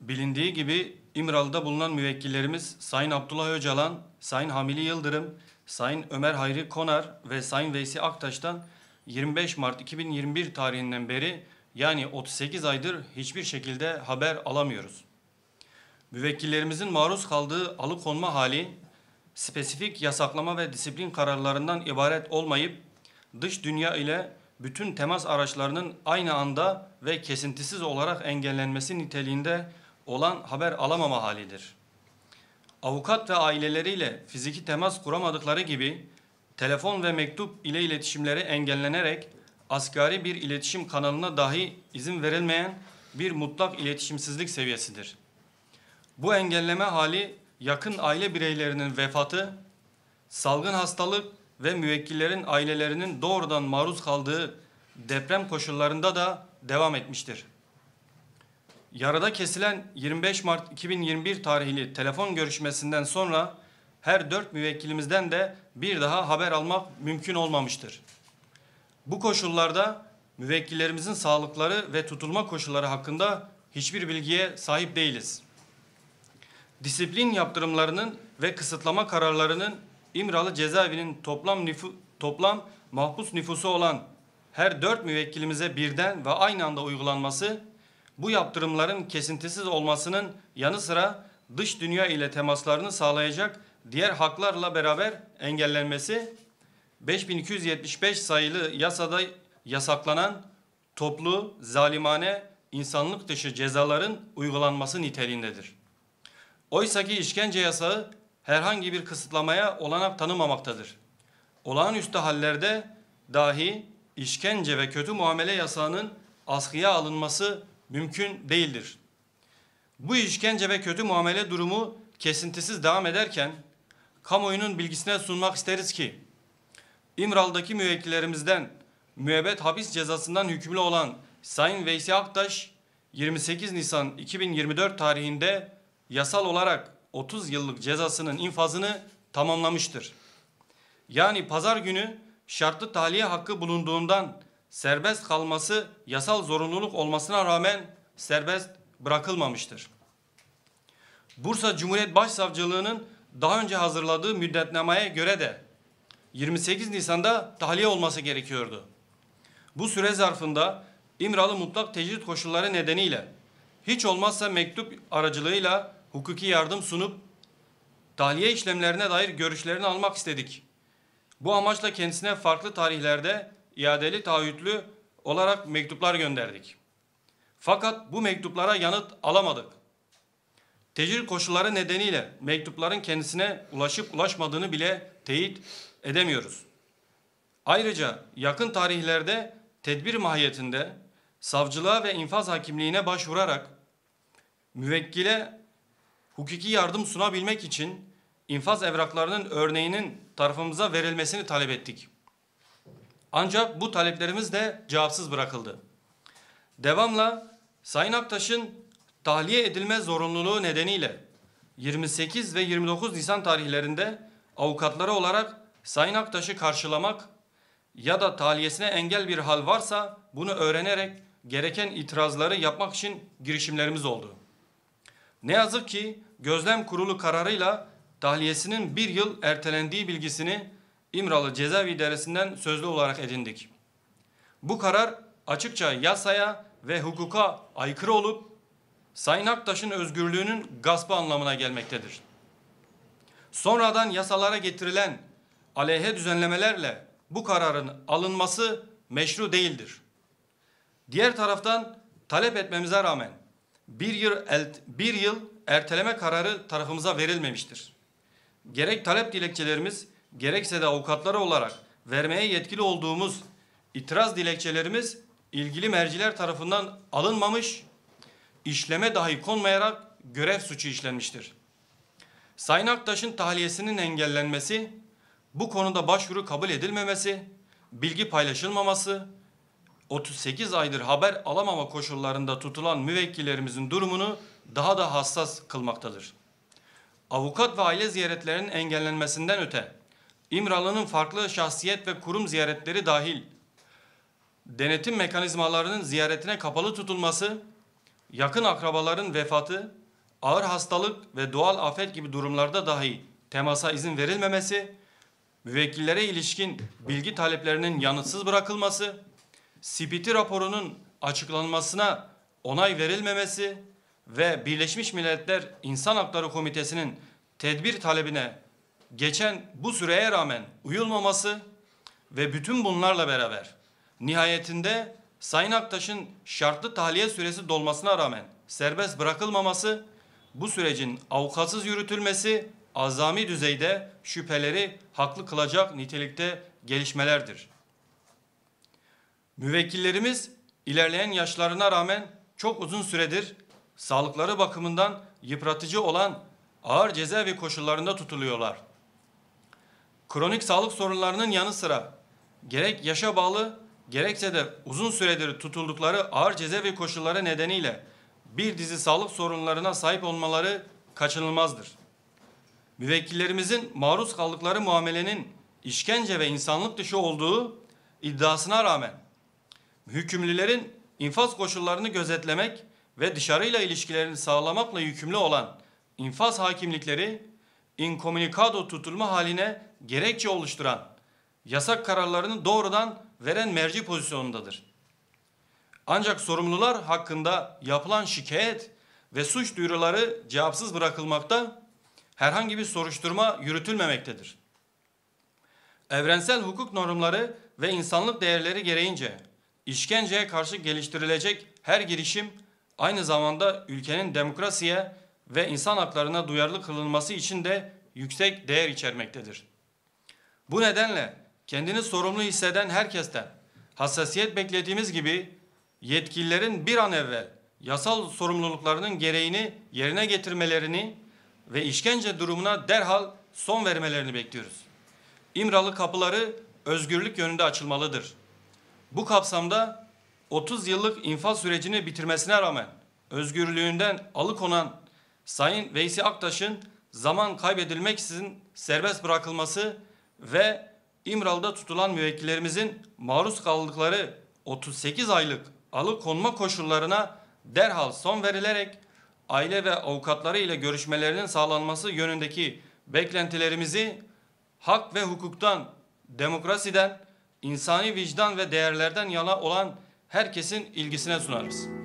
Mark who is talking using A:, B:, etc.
A: Bilindiği gibi İmralı'da bulunan müvekkillerimiz Sayın Abdullah Öcalan, Sayın Hamili Yıldırım, Sayın Ömer Hayri Konar ve Sayın Veysi Aktaş'tan 25 Mart 2021 tarihinden beri yani 38 aydır hiçbir şekilde haber alamıyoruz. Müvekkillerimizin maruz kaldığı alıkonma hali spesifik yasaklama ve disiplin kararlarından ibaret olmayıp dış dünya ile bütün temas araçlarının aynı anda ve kesintisiz olarak engellenmesi niteliğinde olan haber alamama halidir. Avukat ve aileleriyle fiziki temas kuramadıkları gibi telefon ve mektup ile iletişimleri engellenerek asgari bir iletişim kanalına dahi izin verilmeyen bir mutlak iletişimsizlik seviyesidir. Bu engelleme hali yakın aile bireylerinin vefatı, salgın hastalık ve müvekkillerin ailelerinin doğrudan maruz kaldığı deprem koşullarında da devam etmiştir. Yarıda kesilen 25 Mart 2021 tarihli telefon görüşmesinden sonra her 4 müvekkilimizden de bir daha haber almak mümkün olmamıştır. Bu koşullarda müvekkillerimizin sağlıkları ve tutulma koşulları hakkında hiçbir bilgiye sahip değiliz. Disiplin yaptırımlarının ve kısıtlama kararlarının İmralı cezaevinin toplam mahpus nüfusu olan her 4 müvekkilimize birden ve aynı anda uygulanması, bu yaptırımların kesintisiz olmasının yanı sıra dış dünya ile temaslarını sağlayacak diğer haklarla beraber engellenmesi, 5275 sayılı yasada yasaklanan toplu, zalimane, insanlık dışı cezaların uygulanması niteliğindedir. Oysaki işkence yasağı herhangi bir kısıtlamaya olanak tanımamaktadır. Olağanüstü hallerde dahi işkence ve kötü muamele yasağının askıya alınması mümkün değildir. Bu işkence ve kötü muamele durumu kesintisiz devam ederken kamuoyunun bilgisine sunmak isteriz ki İmralı'daki müvekkillerimizden müebbet hapis cezasından hükümlü olan Sayın Veysi Aktaş 28 Nisan 2024 tarihinde yasal olarak 30 yıllık cezasının infazını tamamlamıştır. Yani pazar günü şartlı tahliye hakkı bulunduğundan serbest kalması yasal zorunluluk olmasına rağmen serbest bırakılmamıştır. Bursa Cumhuriyet Başsavcılığı'nın daha önce hazırladığı müddetnameye göre de 28 Nisan'da tahliye olması gerekiyordu. Bu süre zarfında İmralı mutlak tecrit koşulları nedeniyle hiç olmazsa mektup aracılığıyla hukuki yardım sunup tahliye işlemlerine dair görüşlerini almak istedik. Bu amaçla kendisine farklı tarihlerde iadeli taahhütlü olarak mektuplar gönderdik. Fakat bu mektuplara yanıt alamadık. Tecrit koşulları nedeniyle mektupların kendisine ulaşıp ulaşmadığını bile teyit edemiyoruz. Ayrıca yakın tarihlerde tedbir mahiyetinde savcılığa ve infaz hakimliğine başvurarak müvekkile hukuki yardım sunabilmek için infaz evraklarının örneğinin tarafımıza verilmesini talep ettik. Ancak bu taleplerimiz de cevapsız bırakıldı. Devamla Sayın Aktaş'ın tahliye edilme zorunluluğu nedeniyle 28 ve 29 Nisan tarihlerinde avukatları olarak Sayın Aktaş'ı karşılamak ya da tahliyesine engel bir hal varsa bunu öğrenerek gereken itirazları yapmak için girişimlerimiz oldu. Ne yazık ki gözlem kurulu kararıyla tahliyesinin bir yıl ertelendiği bilgisini İmralı Cezaevi İdaresi'nden sözlü olarak edindik. Bu karar açıkça yasaya ve hukuka aykırı olup Sayın Aktaş'ın özgürlüğünün gaspı anlamına gelmektedir. Sonradan yasalara getirilen aleyhe düzenlemelerle bu kararın alınması meşru değildir. Diğer taraftan talep etmemize rağmen bir yıl erteleme kararı tarafımıza verilmemiştir. Gerek talep dilekçelerimiz gerekse de avukatları olarak vermeye yetkili olduğumuz itiraz dilekçelerimiz ilgili merciler tarafından alınmamış, işleme dahi konmayarak görev suçu işlenmiştir. Sayın Aktaş'ın tahliyesinin engellenmesi, bu konuda başvuru kabul edilmemesi, bilgi paylaşılmaması, 38 aydır haber alamama koşullarında tutulan müvekkillerimizin durumunu daha da hassas kılmaktadır. Avukat ve aile ziyaretlerinin engellenmesinden öte, İmralı'nın farklı şahsiyet ve kurum ziyaretleri dahil, denetim mekanizmalarının ziyaretine kapalı tutulması, yakın akrabaların vefatı, ağır hastalık ve doğal afet gibi durumlarda dahi temasa izin verilmemesi, müvekkillere ilişkin bilgi taleplerinin yanıtsız bırakılması, CPT raporunun açıklanmasına onay verilmemesi ve Birleşmiş Milletler İnsan Hakları Komitesi'nin tedbir talebine geçen bu süreye rağmen uyulmaması ve bütün bunlarla beraber nihayetinde Sayın Aktaş'ın şartlı tahliye süresi dolmasına rağmen serbest bırakılmaması, bu sürecin avukatsız yürütülmesi azami düzeyde şüpheleri haklı kılacak nitelikte gelişmelerdir. Müvekkillerimiz ilerleyen yaşlarına rağmen çok uzun süredir sağlıkları bakımından yıpratıcı olan ağır cezaevi koşullarında tutuluyorlar. Kronik sağlık sorunlarının yanı sıra gerek yaşa bağlı gerekse de uzun süredir tutuldukları ağır cezaevi koşulları nedeniyle bir dizi sağlık sorunlarına sahip olmaları kaçınılmazdır. Müvekkillerimizin maruz kaldıkları muamelenin işkence ve insanlık dışı olduğu iddiasına rağmen hükümlülerin infaz koşullarını gözetlemek ve dışarıyla ilişkilerini sağlamakla yükümlü olan infaz hakimlikleri incommunicado tutulma haline gerekçe oluşturan yasak kararlarını doğrudan veren merci pozisyonundadır. Ancak sorumlular hakkında yapılan şikayet ve suç duyuruları cevapsız bırakılmakta, herhangi bir soruşturma yürütülmemektedir. Evrensel hukuk normları ve insanlık değerleri gereğince işkenceye karşı geliştirilecek her girişim aynı zamanda ülkenin demokrasiye ve insan haklarına duyarlı kılınması için de yüksek değer içermektedir. Bu nedenle kendini sorumlu hisseden herkesten hassasiyet beklediğimiz gibi yetkililerin bir an evvel yasal sorumluluklarının gereğini yerine getirmelerini ve işkence durumuna derhal son vermelerini bekliyoruz. İmralı kapıları özgürlük yönünde açılmalıdır. Bu kapsamda 30 yıllık infaz sürecini bitirmesine rağmen özgürlüğünden alıkonan Sayın Veysi Aktaş'ın zaman kaybedilmeksizin serbest bırakılması ve İmralı'da tutulan müvekkillerimizin maruz kaldıkları 38 aylık alıkonma koşullarına derhal son verilerek aile ve avukatları ile görüşmelerinin sağlanması yönündeki beklentilerimizi hak ve hukuktan, demokrasiden, insani vicdan ve değerlerden yana olan herkesin ilgisine sunarız.